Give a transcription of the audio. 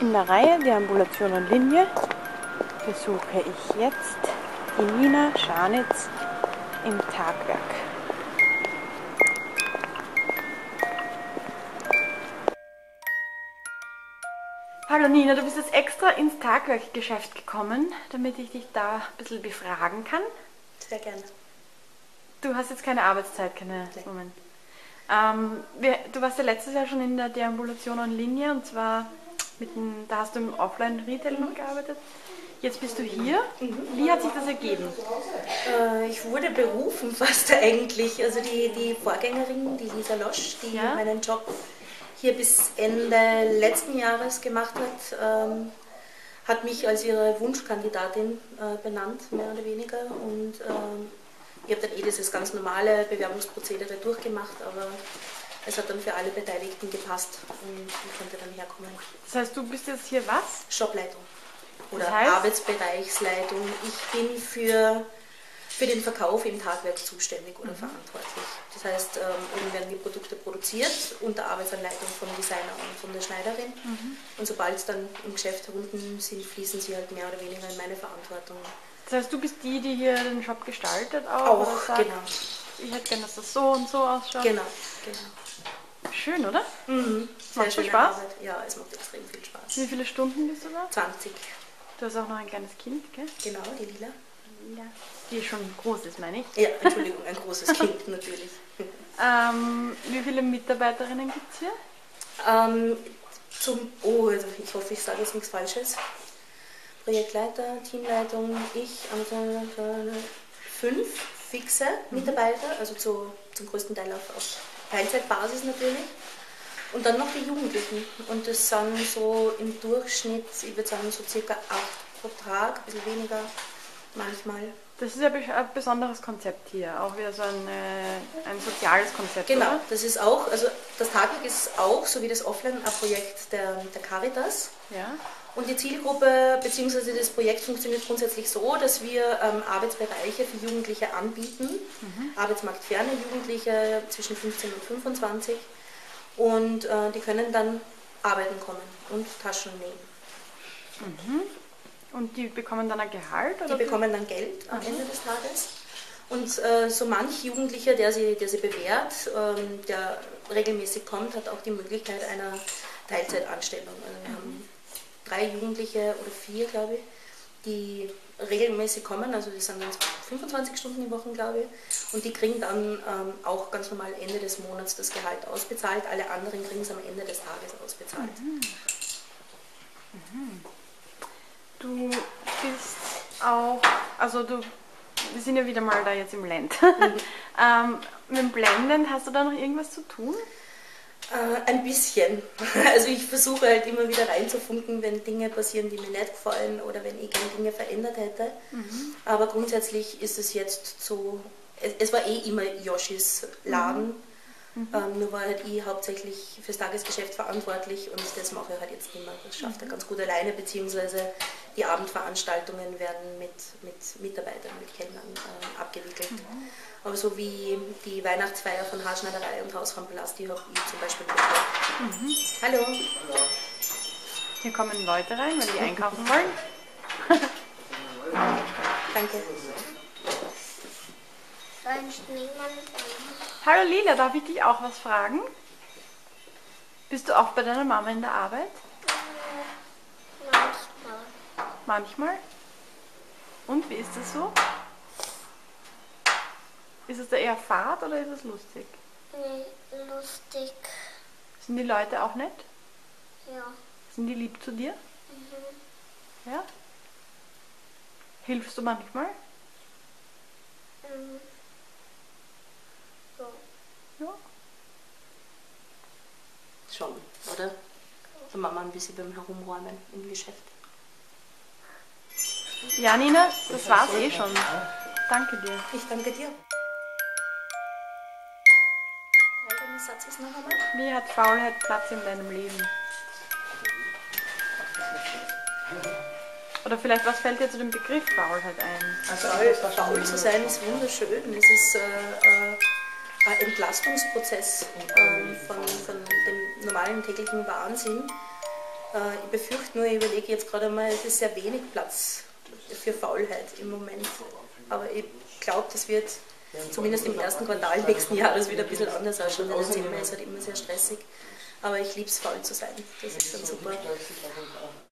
In der Reihe Deambulation und Linie besuche ich jetzt die Nina Scharnitz im Tagwerk. Hallo Nina, du bist jetzt extra ins Tagwerkgeschäft gekommen, damit ich dich da ein bisschen befragen kann. Sehr gerne. Du hast jetzt keine Arbeitszeit, keine Nee. Moment. Du warst ja letztes Jahr schon in der Deambulation und Linie und zwar da hast du im Offline-Retail noch gearbeitet. Jetzt bist du hier. Wie hat sich das ergeben? Ich wurde berufen fast eigentlich. Also die Vorgängerin, die Lisa Losch, die meinen Job hier bis Ende letzten Jahres gemacht hat, hat mich als ihre Wunschkandidatin benannt, mehr oder weniger. Und ich habe dann dieses ganz normale Bewerbungsprozedere durchgemacht, aber es hat dann für alle Beteiligten gepasst und ich konnte dann herkommen. Das heißt, du bist jetzt hier was? Shopleitung oder Das heißt? Arbeitsbereichsleitung. Ich bin für den Verkauf im Tagwerk zuständig oder verantwortlich. Das heißt, oben werden die Produkte produziert unter Arbeitsanleitung vom Designer und von der Schneiderin. Und sobald es dann im Geschäft unten sind, fließen sie halt mehr oder weniger in meine Verantwortung. Das heißt, du bist die hier den Shop gestaltet auch? Auch, oder sagt, genau. Ich hätte gerne, dass das so und so ausschaut. Genau. Schön, oder? Sehr Macht dir schöne Spaß? Arbeit. Ja, es macht extrem viel Spaß. Wie viele Stunden bist du da? 20. Du hast auch noch ein kleines Kind, gell? Genau, die Lila. Ja. Die schon groß ist, meine ich. Ja, Entschuldigung, ein großes Kind natürlich. Wie viele Mitarbeiterinnen gibt es hier? Also ich hoffe, ich sage jetzt nichts Falsches. Projektleiter, Teamleitung, ich, also 5 fixe Mitarbeiter, also zum größten Teil auf Teilzeitbasis natürlich. Und dann noch die Jugendlichen. Und das sind so im Durchschnitt, ich würde sagen, so circa 8 pro Tag, ein bisschen weniger manchmal. Das ist ja ein besonderes Konzept hier, auch wieder so ein soziales Konzept, Genau, oder? das ist auch, also das Tagwerk ist auch, so wie das Offline, ein Projekt der Caritas. Ja. Und die Zielgruppe bzw. das Projekt funktioniert grundsätzlich so, dass wir Arbeitsbereiche für Jugendliche anbieten, arbeitsmarktferne Jugendliche zwischen 15 und 25 und die können dann arbeiten kommen und Taschen nehmen. Und die bekommen dann ein Gehalt? Oder? Die bekommen dann Geld am Ende des Tages. Und so manch Jugendlicher, der sie bewährt, der regelmäßig kommt, hat auch die Möglichkeit einer Teilzeitanstellung. Also wir haben 3 Jugendliche oder 4, glaube ich, die regelmäßig kommen, also die sind dann 25 Stunden die Woche, glaube ich, und die kriegen dann auch ganz normal Ende des Monats das Gehalt ausbezahlt. Alle anderen kriegen es am Ende des Tages ausbezahlt. Du bist auch, wir sind ja wieder mal da jetzt im Land. Mit dem Blenden, hast du da noch irgendwas zu tun? Ein bisschen. Also ich versuche halt immer wieder reinzufunken, wenn Dinge passieren, die mir nicht gefallen oder wenn ich gerne Dinge verändert hätte. Aber grundsätzlich ist es jetzt so, es war immer Yoshis Laden, nur war halt ich hauptsächlich fürs Tagesgeschäft verantwortlich und das mache ich halt jetzt nicht mehr. Das schafft er ganz gut alleine, beziehungsweise die Abendveranstaltungen werden mit Mitarbeitern, mit Kellnern abgewickelt. Aber so wie die Weihnachtsfeier von Haarschneiderei und Hausfrauenpalast, die habe ich zum Beispiel gemacht. Hallo. Hier kommen Leute rein, wenn die einkaufen wollen. Danke. Hallo Lila, darf ich dich auch was fragen? Bist du auch bei deiner Mama in der Arbeit? Manchmal? Und wie ist das so? Ist es da eher fad oder ist es lustig? Lustig. Sind die Leute auch nett? Ja. Sind die lieb zu dir? Ja? Hilfst du manchmal? So. Ja. Schon, oder? Der Mama ein bisschen beim Herumräumen im Geschäft. Ja, Nina, das war's eh schon. Danke dir. Ich danke dir. Welcher Satz ist noch einmal? Wie hat Faulheit Platz in deinem Leben? Oder vielleicht, was fällt dir zu dem Begriff Faulheit ein? Also faul zu sein ist wunderschön. Es ist ein Entlastungsprozess von dem normalen täglichen Wahnsinn. Ich befürchte nur, ich überlege jetzt gerade mal, es ist sehr wenig Platz für Faulheit im Moment. Aber ich glaube, das wird zumindest im ersten Quartal nächsten Jahres wieder ein bisschen anders ausschauen, denn der Dezember ist halt immer sehr stressig. Aber ich liebe es, faul zu sein. Das ist schon super.